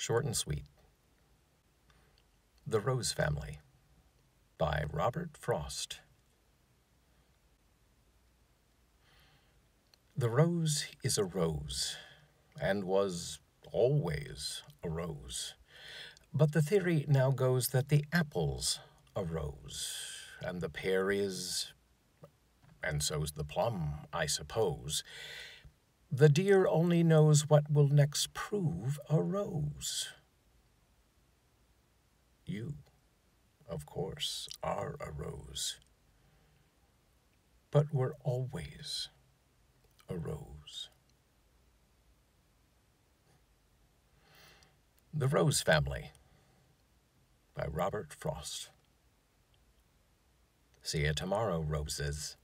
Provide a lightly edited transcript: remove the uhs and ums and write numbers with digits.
short and sweet. The Rose Family by Robert Frost. The rose is a rose, and was always a rose. But the theory now goes that the apple's a rose, and the pear is, and so's the plum, I suppose. The deer only knows what will next prove a rose. You, of course, are a rose, but were always a rose. The Rose Family by Robert Frost. See you tomorrow, roses.